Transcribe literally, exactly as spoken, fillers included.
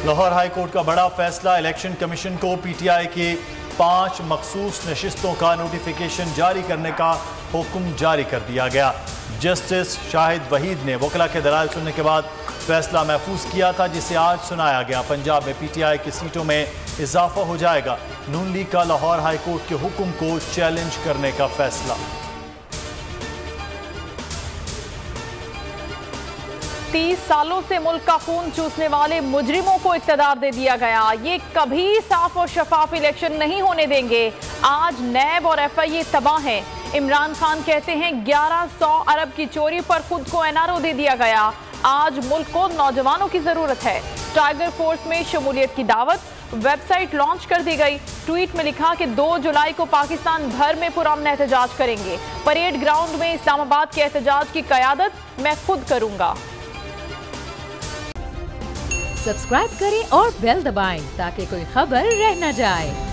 Lahore high court का बड़ा फैसला, इलेक्शन कमीशन को पीटीआई के पांच मखसूस नशिस्तों का नोटिफिकेशन जारी करने का हुक्म जारी कर दिया गया। जस्टिस शाहिद वहीद ने वकला के दलाल सुनने के बाद फैसला महफूज किया था, जिसे आज सुनाया गया। पंजाब में पीटीआई की सीटों में इजाफा हो जाएगा। नून लीग का लाहौर हाई कोर्ट के हुक्म को चैलेंज करने का फैसला। तीस सालों से मुल्क का खून चूसने वाले मुजरिमों को इक़्तिदार दे दिया गया। ये कभी साफ और शफाफ इलेक्शन नहीं होने देंगे। आज नैब और एफ आई ए तबाह हैं। इमरान खान कहते हैं ग्यारह सौ अरब की चोरी पर खुद को एन आर ओ दे दिया गया। आज मुल्क को नौजवानों की जरूरत है। टाइगर फोर्स में शमूलियत की दावत, वेबसाइट लॉन्च कर दी गई। ट्वीट में लिखा कि दो जुलाई को पाकिस्तान भर में पुरअमन एहतजाज करेंगे। परेड ग्राउंड में इस्लामाबाद के एहतजाज की कयादत मैं खुद करूंगा। सब्सक्राइब करें और बेल दबाएं ताकि कोई खबर रह न जाए।